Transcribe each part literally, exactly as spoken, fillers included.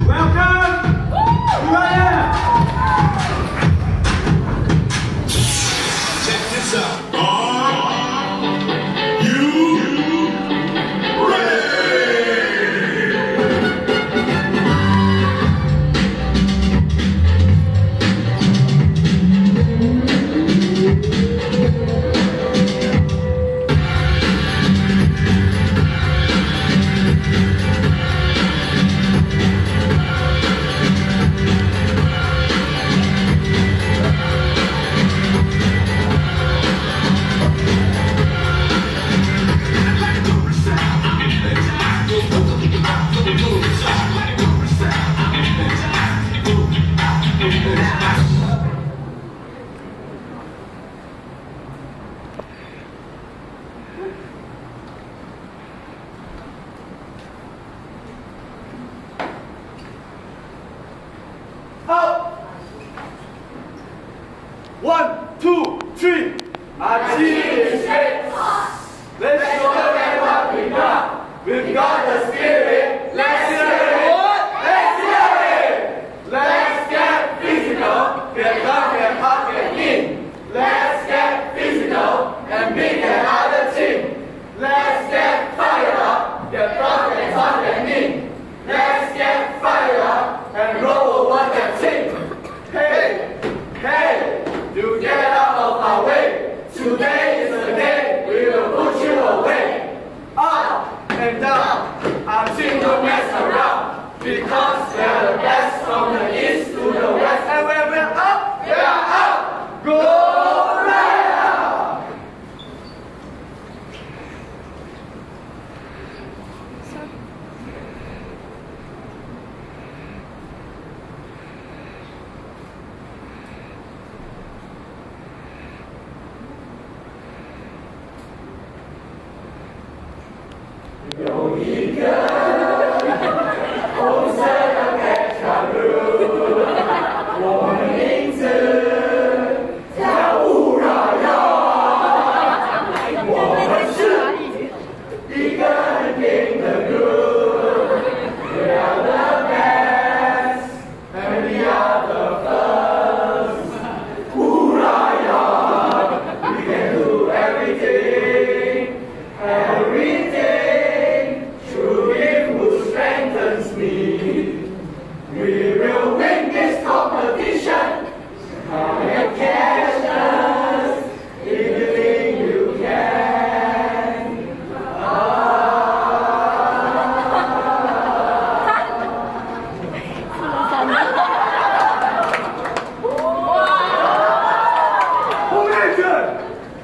Welcome, Uriah. Check this out. Are you ready? One, two, three. Achieve straight. Let's show them what we got. We've got the spirit. Let's hear it. What? Let's hear it. Let's get physical. Get up, get up, get in. Let's get physical and beat another team. Let's get fired up. Get up, get up, get in. Let's get fired up and roll over the team. Hey, hey. You get out of our way. Today is the day we will push you away. Up and down until you mess around. Because they're the best from the east to the west. And when we're up, we are up. Go Uriah!有一个红色的 Petra， 我的名字叫 Uriah， 我们是一个很硬的 group， we are the best and we are the first. Uriah, we can do everything, everything. We will win this competition. Come and catch us if you think you can. Formation!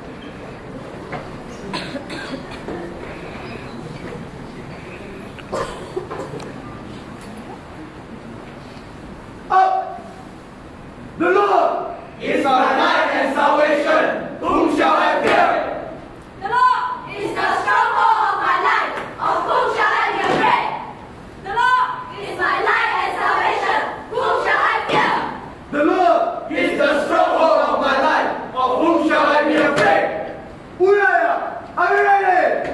Up! The Lord is our light and salvation. Whom shall I fear? The Lord is the stronghold of my life. Of whom shall I be afraid? The Lord is my light and salvation. Whom shall I fear? The Lord is the stronghold of my life. Of whom shall I be afraid? Uriah, are you ready?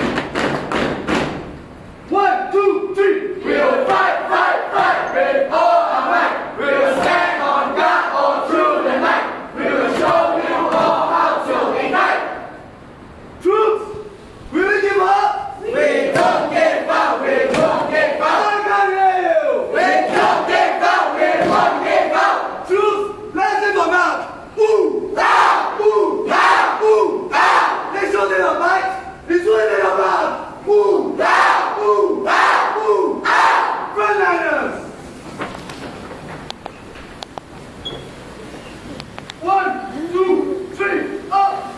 One, two, three. We will fight, fight, fight with all our might. We will stand on guard all through the night. We will show you all how to ignite. Troops, we will give up. We don't give up. We won't give up. I can hear you. We don't give up. We won't give up. Troops, let's give them out. Ooh, ah, ooh, ah, ooh, ah. They show them a fight. They show them a fight. Ooh, ah, ooh, ah, ooh, ah. Frontliners. One, two, three, up!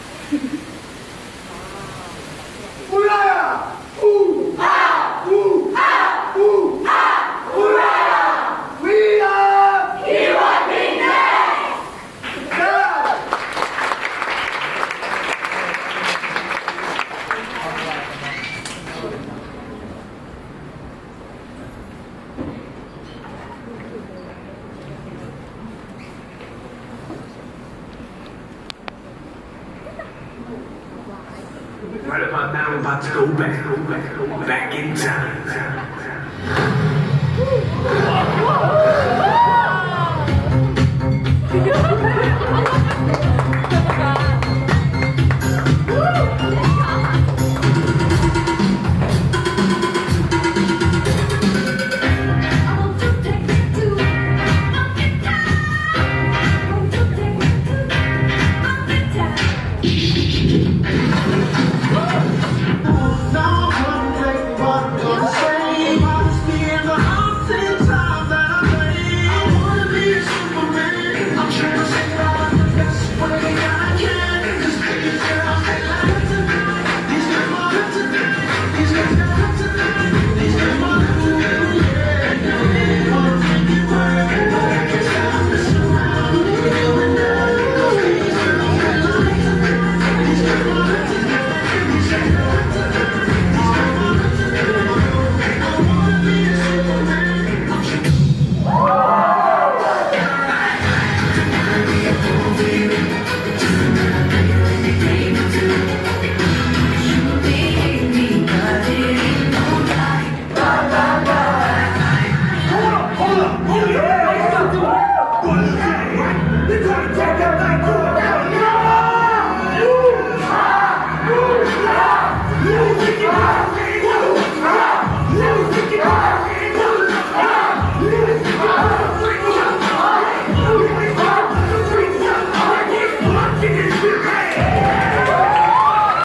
Uriah! Ooh! Ah! Ooh! Ah! Ooh! Ah! Uriah! We are Hero Business! Yeah! Right about now, I'm about to go back, go back, go back in time.